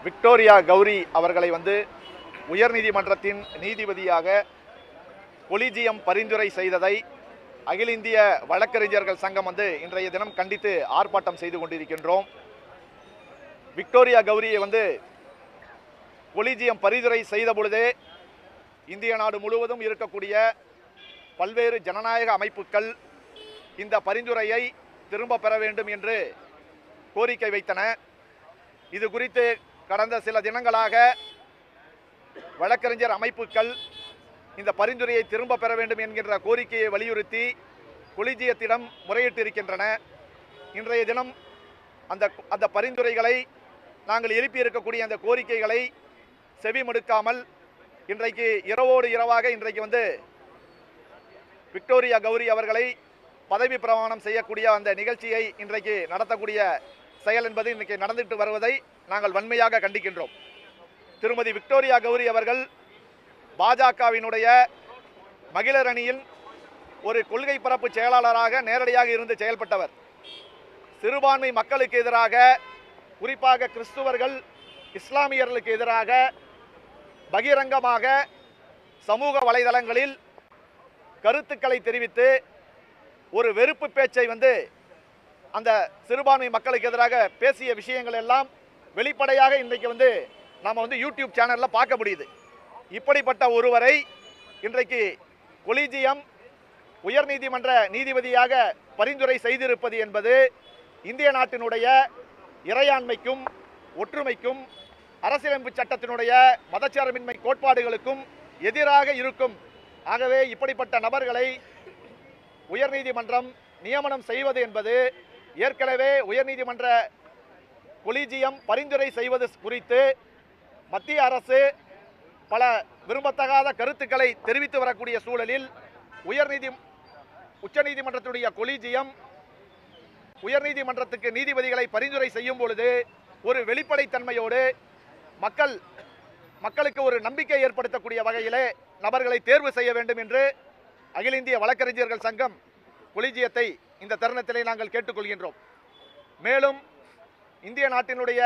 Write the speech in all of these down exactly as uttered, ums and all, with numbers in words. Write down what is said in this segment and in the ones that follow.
Victoria Gowri அவர்களை வந்து உயர்நீதிமன்றத்தின் நீதிபதியாக கொலிஜியம் பரிந்துரை செய்ததை அகில இந்திய வழக்கறிஞர்கள் சங்கம் வந்து இன்றைய தினம் கண்டித்து ஆர்ப்பாட்டம் செய்து கொண்டிருக்கின்றோம். விக்டோரியா கௌரியை வந்து கொலிஜியம் பரிந்துரை செய்த பொழுதே இந்திய நாடு முழுவதும் இருக்கக்கூடிய பல்வேறு ஜனநாயக அமைப்புகள் இந்த பரிந்துரையை திரும்ப பெற வேண்டும் என்று கோரிக்கை வைத்தன. இது குறித்து கடந்த சில தினங்களாக வழக்கறிஞர் அமைப்புகள் இந்த பரிந்துரையை திரும்ப பெற வேண்டும் என்கின்ற கோரிக்கையை வலியுறுத்தி கொலிஜியத்திடம் முறையிட்டிருக்கின்றன. இன்றைய தினம் அந்த அந்த பரிந்துரைகளை நாங்கள் எழுப்பியிருக்கக்கூடிய அந்த கோரிக்கைகளை செவிமடுக்காமல் இன்றைக்கு இரவோடு இரவாக இன்றைக்கு வந்து விக்டோரியா கௌரி அவர்களை பதவி பிரமாணம் செய்யக்கூடிய அந்த நிகழ்ச்சியை இன்றைக்கு நடத்தக்கூடிய செயல் என்பது இன்றைக்கு நடந்துட்டு வருவதை நாங்கள் வன்மையாக கண்டிக்கின்றோம். திருமதி விக்டோரியா கௌரி அவர்கள் பாஜகவினுடைய மகளிர் அணியில் ஒரு கொள்கை பரப்பு செயலாளராக நேரடியாக இருந்து செயல்பட்டவர். சிறுபான்மை மக்களுக்கு எதிராக, குறிப்பாக கிறிஸ்துவர்கள் இஸ்லாமியர்களுக்கு எதிராக பகிரங்கமாக சமூக வலைதளங்களில் கருத்துக்களை தெரிவித்து ஒரு வெறுப்பு பேச்சை வந்து அந்த சிறுபான்மை மக்களுக்கு எதிராக பேசிய விஷயங்கள் எல்லாம் வெளிப்படையாக இன்றைக்கு வந்து நாம் வந்து யூடியூப் சேனலில் பார்க்க முடியுது. இப்படிப்பட்ட ஒருவரை இன்றைக்கு கொலிஜியம் உயர்நீதிமன்ற நீதிபதியாக பரிந்துரை செய்திருப்பது என்பது இந்திய நாட்டினுடைய இறையாண்மைக்கும் ஒற்றுமைக்கும் அரசியலமைப்பு சட்டத்தினுடைய மதச்சார்பின்மை கோட்பாடுகளுக்கும் எதிராக இருக்கும். ஆகவே இப்படிப்பட்ட நபர்களை உயர்நீதிமன்றம் நியமனம் செய்வது என்பது ஏற்கனவே உயர்நீதிமன்ற கொலிஜியம் பரிந்துரை செய்வது குறித்து மத்திய அரசு பல விரும்பத்தகாத கருத்துக்களை தெரிவித்து வரக்கூடிய சூழலில் உயர்நீதி உச்சநீதிமன்றத்துடைய கொலிஜியம் உயர்நீதிமன்றத்துக்கு நீதிபதிகளை பரிந்துரை செய்யும் பொழுது ஒரு வெளிப்படைத்தன்மையோடு மக்கள் மக்களுக்கு ஒரு நம்பிக்கை ஏற்படுத்தக்கூடிய வகையிலே நபர்களை தேர்வு செய்ய வேண்டும் என்று அகில இந்திய வழக்கறிஞர்கள் சங்கம் கொலிஜியத்தை இந்த தருணத்திலே நாங்கள் கேட்டுக்கொள்கின்றோம். மேலும் இந்திய நாட்டினுடைய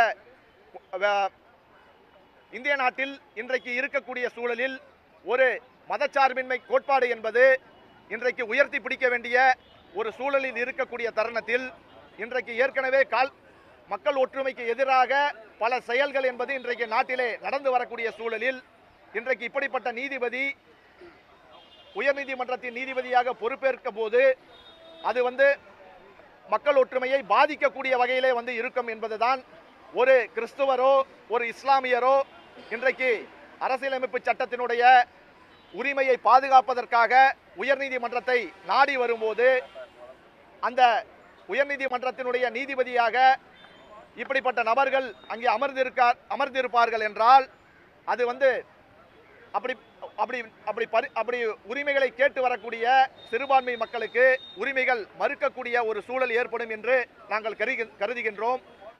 இந்திய நாட்டில் இன்றைக்கு இருக்கக்கூடிய சூழலில் ஒரு மதச்சார்பின்மை கோட்பாடு என்பது இன்றைக்கு உயர்த்தி பிடிக்க வேண்டிய ஒரு சூழலில் இருக்கக்கூடிய தருணத்தில் இன்றைக்கு ஏற்கனவே கால் மக்கள் ஒற்றுமைக்கு எதிராக பல செயல்கள் என்பது இன்றைக்கு நாட்டிலே நடந்து வரக்கூடிய சூழலில் இன்றைக்கு இப்படிப்பட்ட நீதிபதி உயர்நீதிமன்றத்தின் நீதிபதியாக பொறுப்பேற்கும் போது அது வந்து மக்கள் ஒற்றுமையை பாதிக்கக்கூடிய வகையிலே வந்து இருக்கும் என்பதுதான் ஒரு கிறிஸ்துவரோ ஒரு இஸ்லாமியரோ இன்றைக்கு அரசியலமைப்பு சட்டத்தினுடைய உரிமையை பாதுகாப்பதற்காக உயர்நீதிமன்றத்தை நாடி வரும்போது அந்த உயர்நீதிமன்றத்தினுடைய நீதிபதியாக இப்படிப்பட்ட நபர்கள் அங்கே அமர்ந்திருக்கா அமர்ந்திருப்பார்கள் என்றால் அது வந்து அப்படி அப்படி அப்படி பரி அப்படி உரிமைகளை கேட்டு வரக்கூடிய சிறுபான்மை மக்களுக்கு உரிமைகள் மறுக்கக்கூடிய ஒரு சூழல் ஏற்படும் என்று நாங்கள் கருதுகின்றோம்.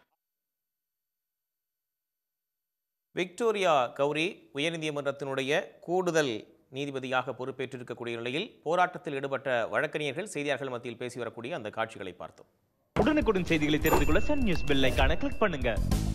விக்டோரியா கௌரி உயர்நீதிமன்றத்தினுடைய கூடுதல் நீதிபதியாக பொறுப்பேற்றிருக்கக்கூடிய நிலையில் போராட்டத்தில் ஈடுபட்ட வழக்கறிஞர்கள் செய்தியாளர்கள் மத்தியில் பேசி வரக்கூடிய அந்த காட்சிகளை பார்த்தோம். உடனுக்குடன் செய்திகளை தெரிந்து கொள்ள சன் நியூஸ் பெல் ஐகானை கிளிக் பண்ணுங்க.